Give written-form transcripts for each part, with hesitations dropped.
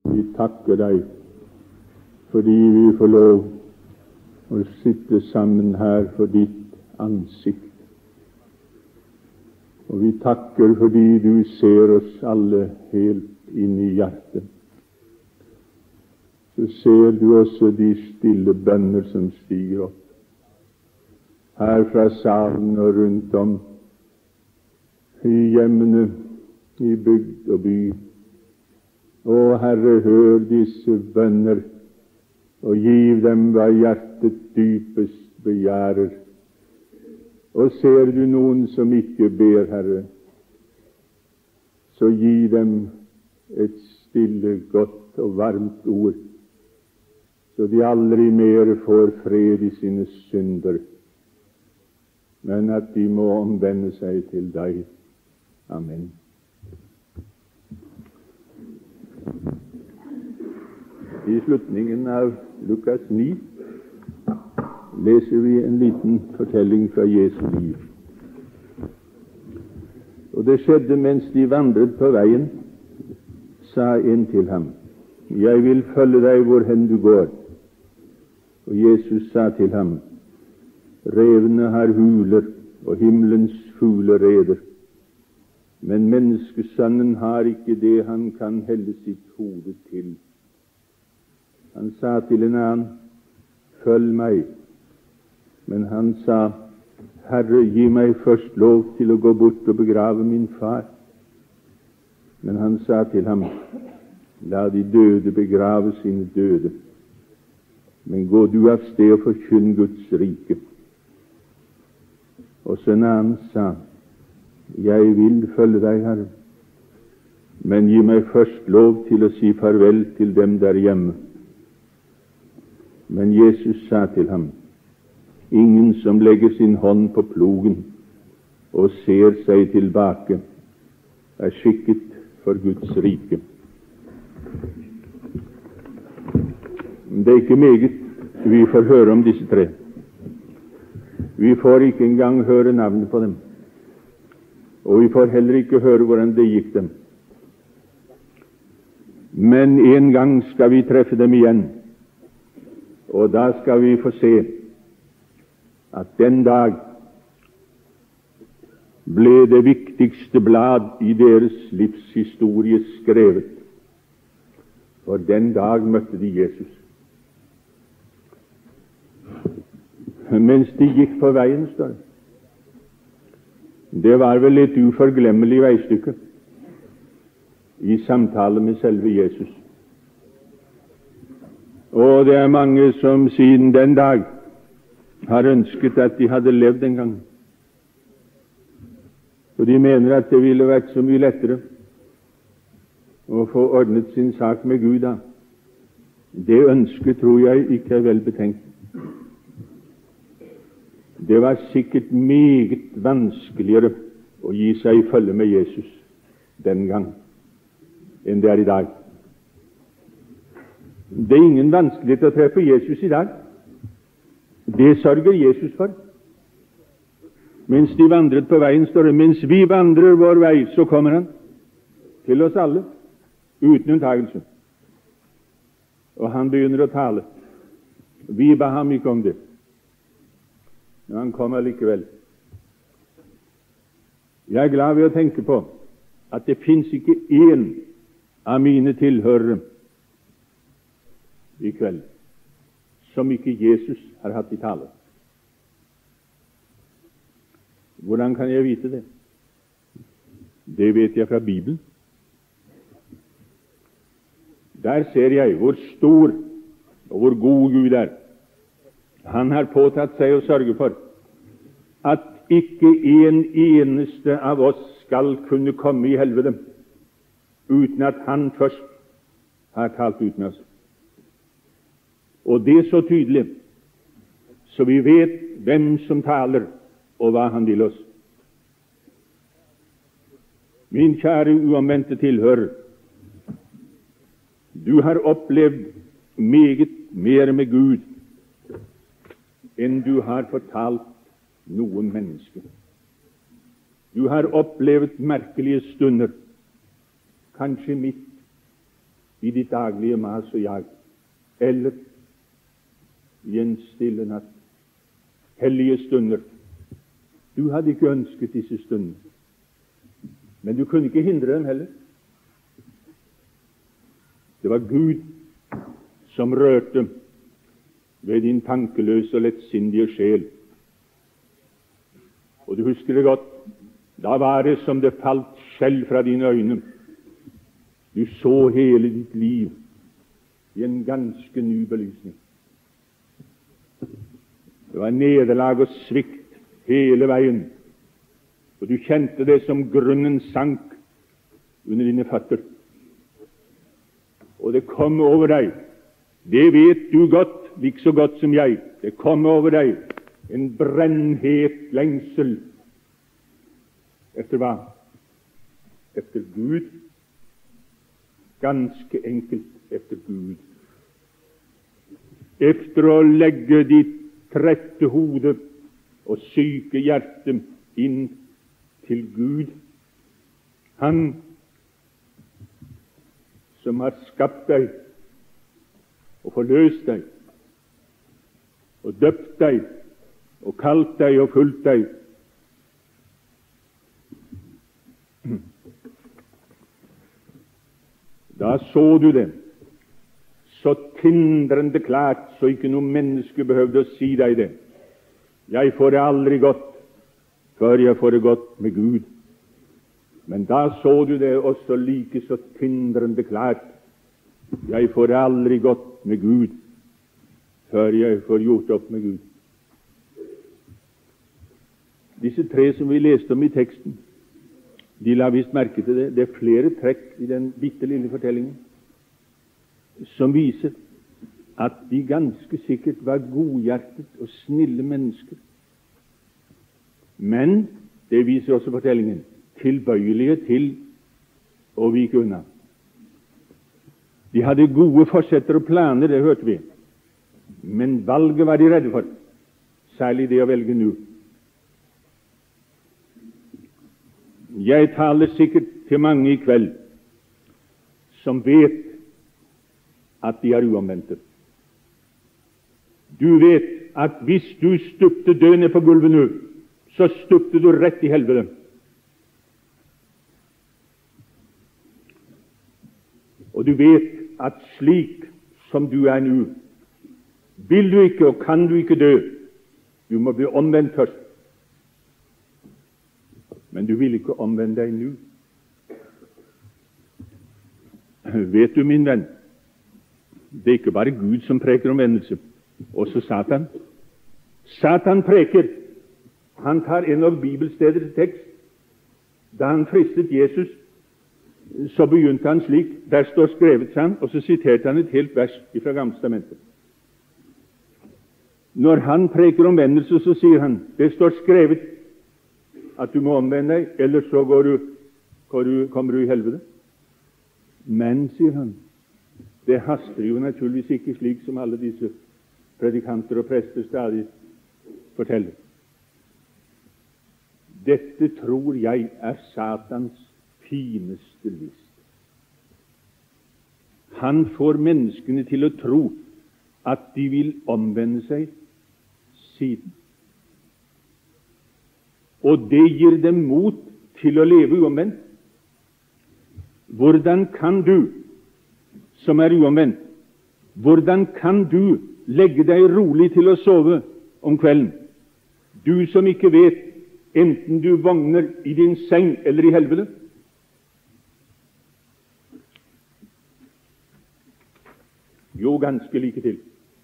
Vi takker deg fordi vi får lov å sitte sammen her for ditt ansikt. Og vi takker fordi du ser oss alle helt inn i hjertet. Så ser du også de stille bønner som stiger opp her fra salen og rundt om i hjemmene, i bygd og by. Å Herre, hør disse bønner og giv dem hva hjertet dypest begjærer. Og ser du noen som ikke ber, Herre, så gi dem et stille, godt og varmt ord, så de aldri mer får fred i sine synder, men at de må omvende seg til deg. Amen. I slutningen av Lukas 9 leser vi en liten fortelling fra Jesu liv. Og det skjedde mens de vandret på veien, sa en til ham: Jeg vil følge deg hvorhen du går. Og Jesus sa til ham: Revene har huler, og himmelens fugler reder, men menneskesønnen har ikke det han kan helle sitt hode til. Han sa til en annen: Følg meg. Men han sa: Herre, gi meg først lov til å gå bort og begrave min far. Men han sa til ham: La de døde begrave sine døde, men gå du av sted og forkynn Guds rike. Og så en annen sa: Jeg vil følge deg, Herre, men gi meg først lov til å si farvel til dem der hjemme. Men Jesus sa til ham: Ingen som legger sin hånd på plogen og ser seg tilbake, er skikket for Guds rike. Det er ikke meget vi får høre om disse tre. Vi får ikke engang høre navnet på dem, og vi får heller ikke høre hvordan det gikk dem. Men en gang skal vi treffe dem igjen, og da skal vi få se at den dag ble det viktigste blad i deres livshistorie skrevet, for den dag møtte de Jesus. Mens de gikk på veien, står det. Det var vel et uforglemmelig veistykke i samtale med selve Jesus. Og det er mange som siden den dag har ønsket at de hadde levd en gang. Og de mener at det ville vært så mye lettere å få ordnet sin sak med Gud da. Det ønsket tror jeg ikke er vel betenkt. Det var sikkert meget vanskeligere å gi seg i følge med Jesus den gang enn det er i dag. Det er ingen vanskelighet å treffe Jesus i dag. Det sørger Jesus for. Mens de vandret på veien, står det, mens vi vandrer vår vei, så kommer han til oss alle, uten unntakelse. Og han begynner å tale. Vi ba ham ikke om det, men han kom allikevel. Jeg er glad ved å tenke på at det fins ikke én av mine tilhørere i kveld som ikke Jesus har hatt i tale. Hvordan kan jeg vite det? Det vet jeg fra Bibelen. Der ser jeg hvor stor og hvor god Gud er. Han har påtatt seg å sørge for at ikke en eneste av oss skal kunne komme i helvete uten at han først har talt ut med oss. Og det er så tydelig, så vi vet hvem som taler, og hva han vil oss. Min kjære uomvendte tilhører, du har opplevd meget mer med Gud enn du har fortalt noen mennesker. Du har opplevd merkelige stunder, kanskje midt i ditt daglige mas og jag, eller i en stille natt. Hellige stunder. Du hadde ikke ønsket disse stundene, men du kunne ikke hindre dem heller. Det var Gud som rørte ved din tankeløse og lettsindige sjel. Og du husker det godt. Da var det som det falt skjell fra dine øyne. Du så hele ditt liv i en ganske ny belysning. Det var nederlag og svikt hele veien, og du kjente det som grunnen sank under dine føtter. Og det kom over deg, det vet du godt, like så godt som jeg, det kom over deg en brennhet lengsel etter hva? Etter Gud. Ganske enkelt etter Gud. Efter å legge ditt trette hode og syke hjerte inn til Gud, Han som har skapt deg og forløst deg og døpt deg og kalt deg og fulgt deg. Da så du det så tindrende klart, så ikke noe menneske behøvde å si deg det. Jeg får det aldri godt før jeg får det godt med Gud. Men da så du det også like så tindrende klart. Jeg får det aldri godt med Gud før jeg får gjort opp med Gud. Disse tre som vi leste om i teksten, de la visst merke til det. Det er flere trekk i den bitte lille fortellingen som viser at de ganske sikkert var godhjertet og snille mennesker. Men det viser også fortellingen tilbøyelige til å vike unna. De hadde gode forsetter og planer, det hørte vi. Men valget var de redde for, særlig det å velge nå. Jeg taler sikkert til mange i kveld som vet at de er uomvendte. Du vet at hvis du stupte død ned på gulvet nå, så stupte du rett i helvete. Og du vet at slik som du er nå, vil du ikke og kan du ikke dø. Du må bli omvendt først. Men du vil ikke omvende deg nå. Vet du, min venn, det er ikke bare Gud som preker omvendelse, også Satan. Satan preker. Han tar en av bibelsteder til tekst. Da han fristet Jesus, så begynte han slik, der står skrevet seg, og så siterte han et helt vers fra Gamle testamentet. Når han preker omvendelse, så sier han, det står skrevet at du må omvende deg, ellers så kommer du i helvete. Men, sier han, det haster jo naturligvis ikke slik som alle disse predikanter og prester stadig forteller. Dette tror jeg er Satans fineste list. Han får menneskene til å tro at de vil omvende seg siden. Og det gir dem mot til å leve uomvendt. Hvordan kan du, som er uomvendt, hvordan kan du legge deg rolig til å sove om kvelden? Du som ikke vet enten du vogner i din seng eller i helvete. Jo, ganske like til.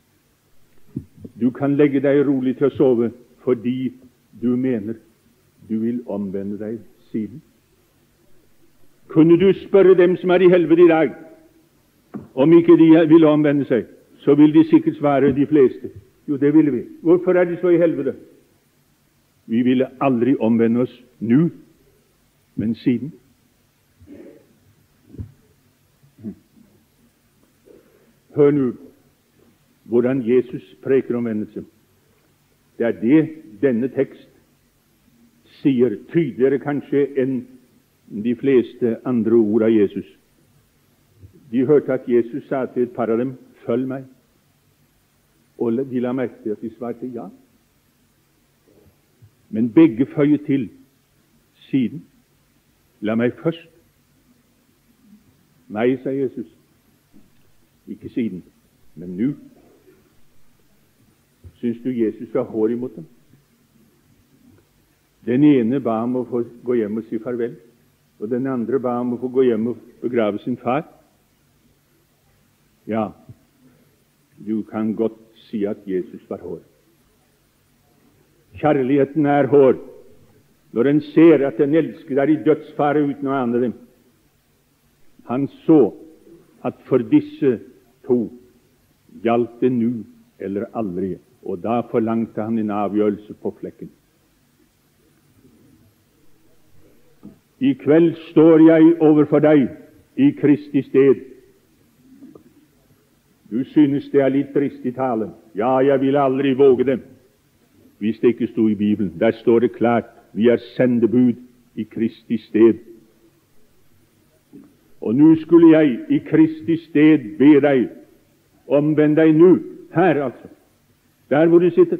Du kan legge deg rolig til å sove fordi du mener du vil omvende deg siden. Kunne du spørre dem som er i helvete i dag, om ikke de vil omvende seg, så vil de sikkert svare de fleste. Jo, det ville vi. Hvorfor er de så i helvete? Vi ville aldri omvende oss nå, men siden. Hør nå hvordan Jesus preker omvendelse. Det er det denne tekst sier, tydeligere kanskje enn de fleste andre ord av Jesus. De hørte at Jesus sa til et par av dem, følg meg. Og de la merke til at de svarte ja. Men begge føyet til siden. La meg først. Nei, sa Jesus. Ikke siden, men nå. Syns du Jesus var hård imot dem? Den ene ba om å få gå hjem og si farvel, og den andre ba om å få gå hjem og begrave sin far. Ja, du kan godt si at Jesus var hård. Kjærligheten er hård når en ser at den elskede er i dødsfare uten å ane dem. Han så at for disse to gjaldt det nå eller aldri, og da forlangte han en avgjørelse på flekken. I kveld står jeg overfor deg i Kristi sted. Du synes det er litt dristig tale. Ja, jeg ville aldri våge det hvis det ikke sto i Bibelen. Der står det klart, vi er sendebud i Kristi sted. Og nå skulle jeg i Kristi sted be deg, omvend deg nå, her altså, der hvor du sitter.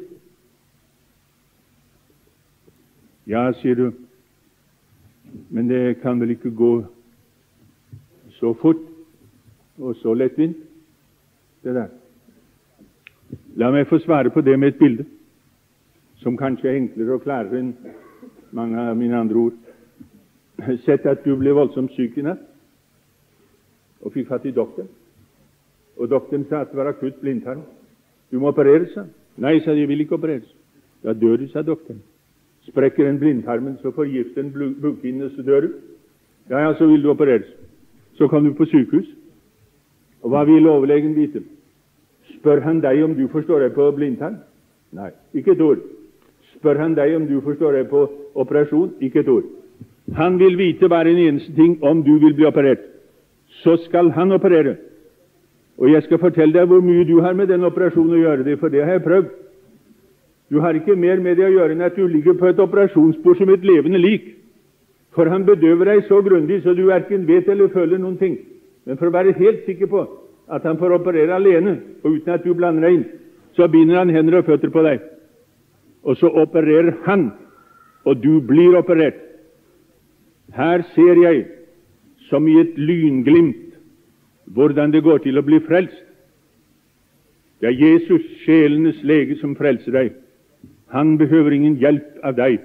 Ja, sier du, men det kan vel ikke gå så fort og så lettvint, det der. La meg få svare på det med et bilde, som kanskje er enklere og klarere enn mange av mine andre ord. Sett at du ble voldsomt syk i natt, og fikk fatt i doktoren. Og doktoren sa at det var akutt blindtarm. Du må opereres, sa han. Nei, sa de, jeg vil ikke opereres. Da dør du, sa doktoren. Sprekker en blindtarmen, så forgifter en bukhinne, så dør du. Ja, ja, så vil du opereres. Så kom du på sykehus. Og hva vil overlegen vite? Spør han deg om du forstår deg på blindtarm? Nei, ikke et ord. Spør han deg om du forstår deg på operasjon? Ikke et ord. Han vil vite bare en eneste ting, om du vil bli operert. Så skal han operere. Og jeg skal fortelle deg hvor mye du har med den operasjonen å gjøre, det, for det har jeg prøvd. Du har ikke mer med det å gjøre enn at du ligger på et operasjonsbord som et levende lik. For han bedøver deg så grundig, så du hverken vet eller føler noen ting. Men for å være helt sikker på at han får operere alene, og uten at du blander deg inn, så binder han hender og føtter på deg. Og så opererer han, og du blir operert. Her ser jeg, som i et lynglimt, hvordan det går til å bli frelst. Det er Jesus, sjelenes lege, som frelser deg. Han behøver ingen hjelp av deg.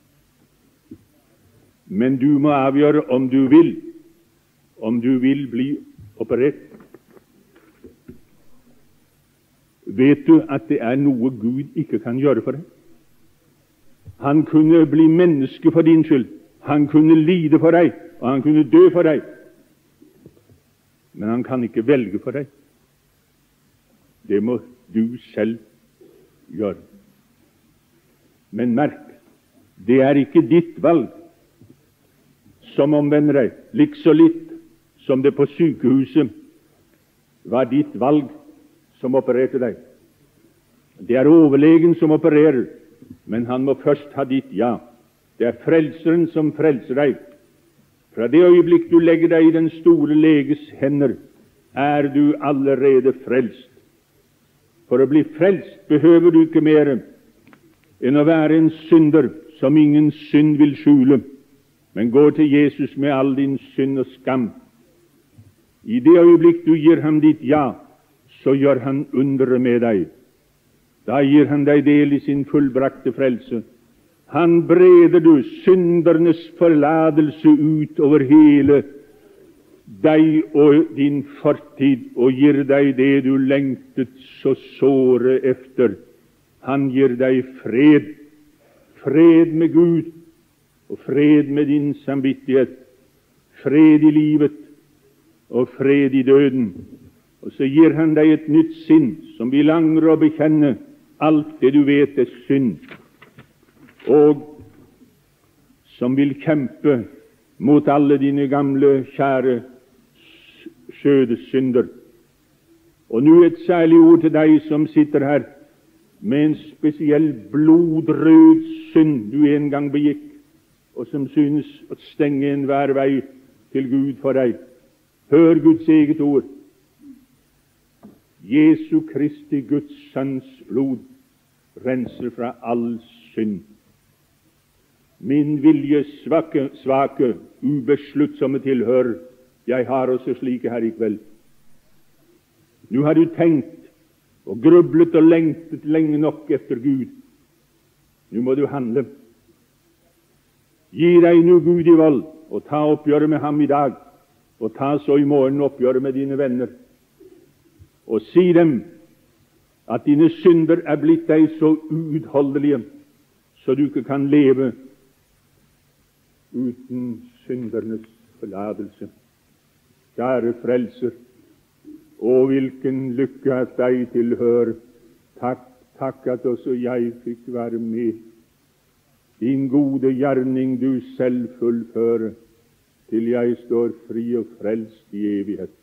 Men du må avgjøre om du vil bli operert. Vet du at det er noe Gud ikke kan gjøre for deg? Han kunne bli menneske for din skyld. Han kunne lide for deg, og han kunne dø for deg. Men han kan ikke velge for deg. Det må du selv gjøre. Men merk, det er ikke ditt valg som omvender deg, likså litt som det på sykehuset var ditt valg som opererte deg. Det er overlegen som opererer, men han må først ha ditt ja. Det er frelseren som frelser deg. Fra det øyeblikk du legger deg i den store leges hender, er du allerede frelst. For å bli frelst behøver du ikke mer enn å være en synder som ingen synd vil skjule, men gå til Jesus med all din synd og skam. I det øyeblikk du gir ham ditt ja, så gjør han undere med deg. Da gir han deg del i sin fullbrakte frelse. Han breder du syndernes forlatelse ut over hele deg og din fortid, og gir deg det du lengtet så såre efter. Han gir deg fred, fred med Gud, og fred med din samvittighet, fred i livet, og fred i døden. Og så gir han deg et nytt sinn, som vil angre og bekjenne alt det du vet er synd, og som vil kjempe mot alle dine gamle, kjære skjødesynder. Og nå et særlig ord til deg som sitter her med en spesiell blodrød synd du en gang begikk, og som synes å stenge enhver vei til Gud for deg. Hør Guds eget ord. Jesu Kristi Guds Sønns blod renser fra all synd. Min vilje svake, ubesluttsomme tilhører, jeg har også slike her i kveld. Nå har du tenkt og grublet og lengtet lenge nok efter Gud. Nå må du handle. Gi deg nå Gud i vold, og ta oppgjøret med ham i dag, og ta så i morgen oppgjøret med dine venner, og si dem at dine synder er blitt deg så uutholdelige, så du ikke kan leve uten syndernes forlatelse. Kjære Frelser, å hvilken lykke at deg tilhører. Takk at også jeg fikk være med. Din gode gjerning du selv fullfører, til jeg står fri og frelst i evighet.